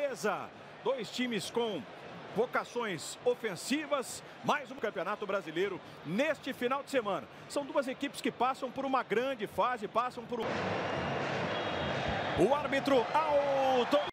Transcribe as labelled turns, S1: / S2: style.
S1: Fortaleza. Dois times com vocações ofensivas, mais um Campeonato Brasileiro neste final de semana. São duas equipes que passam por uma grande fase, passam por um... O árbitro autoriza.